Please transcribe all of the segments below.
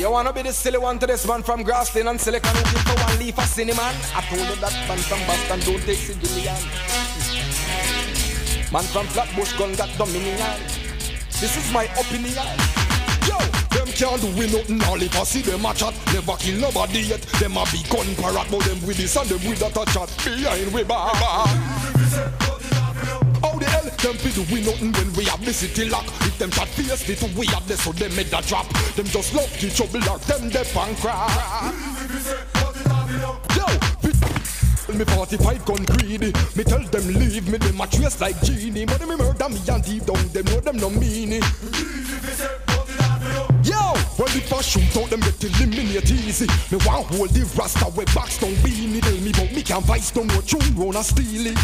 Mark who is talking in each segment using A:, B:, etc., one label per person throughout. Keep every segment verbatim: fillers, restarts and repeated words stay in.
A: you wanna be the silly one to this man from Grassley and Silicon looking for one leaf of cinnamon? I told you that man from Boston don't take civilian. Man from Flatbush gun got dominion. This is my opinion. Yo, them can't do we nothing all if I see them a chat. Never kill nobody yet. Them a be gun parrot, but them with this and them with that a chat. Behind we back. How the hell them fi do we nothing when we have the city lock? If them chat face it, we have this so they made that drop. Them just love the trouble or them deaf and cry. Yo, me forty-five gun greedy. Me tell them leave me, them a trace like genie. But me murder me and deep down, them know them no meaning. Yo, well if I shoot out them get eliminate easy. Me want hold the rasta way backs don't beanie. Tell me but me can't vice no more tune round a steely.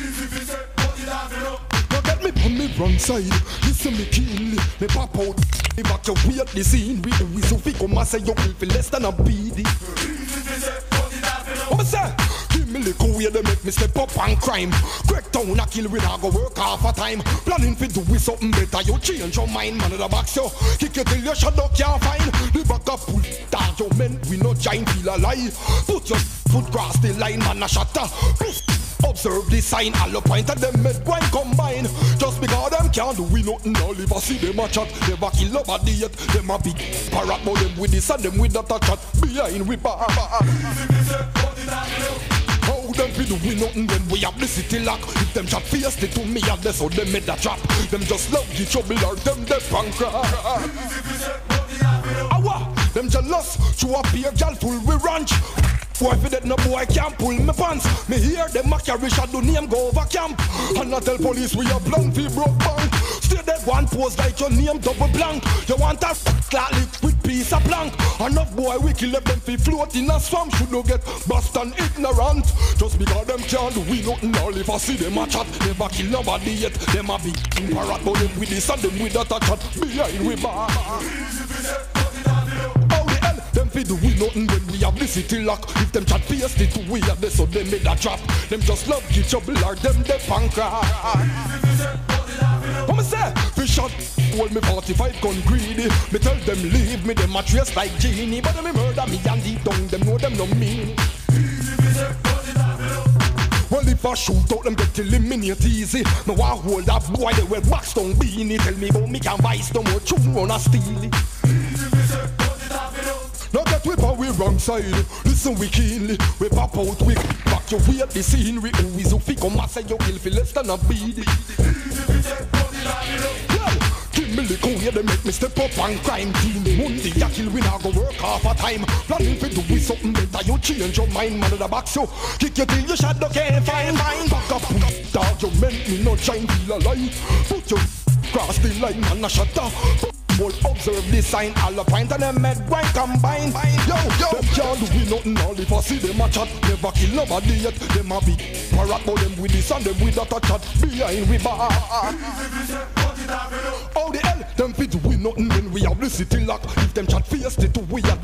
A: Now get me on me wrong side, listen me keenly. Me pop out, evacuate the scene. We the whistle fi come and say you will feel less than a beady. What me say? Give me little way they make me step up and crime. Quick town a kill we not go work half a time. Planning fi do with something better, you change your mind. Man of the box yo, kick you till your shadow can't find. The back up pull down your men, we no giant feel alive. Put your foot cross the line, man a shatter. Observe the sign, all the point of them med wine combine. Just because them can't do we nothing, all if I see them a chat. Never kill nobody yet, them a big parrot. But them with this and them with that a chat. Behind we bar. How them fi do we nothing when we have the city lock? If them chat face it to me have this so them made a trap. Them just love the trouble or them deaf and cry. Awa, them jealous, show up here gal full we ranch. Boy, if that no boy can't pull me pants. Me hear them a carry shadow name go over camp. And I tell police we are blunt fi broke bank. Stay there one pose like your name double blank. You want a flat liquid piece of plank. Enough boy we kill them fi float in a swamp. Should no get bust and ignorant. Just because them can't do we nothing all if I see them a chat. Never kill nobody yet. Them a be parrot but them with this and them with that a chat. Behind we bar. Them fi do we nothing when we have the city lock. If them chat face it to we have this so they made a trap. Them just love the trouble or them deaf and cry. What me say? Fish shot, hold me forty-five gun greedy. Me tell them leave me, them a trace like genie. But them murder me and deep down, them know them no mean. Well if I shoot out them get eliminate easy. Me want hold that boy they wear box down beanie. Tell me about me can vice no more tune run a steely. Now get whip on we wrong side. Listen we keenly. We pop out we back you weird the scenery. Who is who fi come and say you kill fi less than a beady. Yeah, give me the cool here they make me step up and crime team. Monday ya kill we now go work half a time. Planning fi do we something better. You change your mind man of the box so kick you till your shadow can't find. Back up dog you meant me no shine feel alive. Put your cross the line man a shut up. Well, observe the sign, all the point and them med wine combine. Yo, yo, them can't do we nothing all if I see them a chat. Never kill nobody yet, them a be parrot but them with this and them with that a chat. Behind we bar. How the hell them fit do we nothing when we have the city lock? If them chat face it to we have